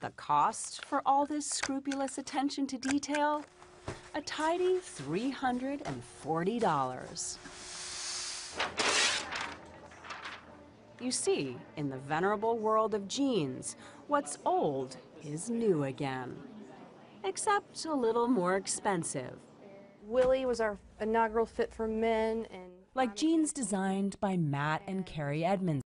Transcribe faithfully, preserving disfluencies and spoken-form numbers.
The cost for all this scrupulous attention to detail? A tidy three hundred forty dollars. You see, in the venerable world of jeans, what's old is new again. Except a little more expensive. Willie was our inaugural fit for men. and Like jeans designed by Matt and Carrie Edmonds.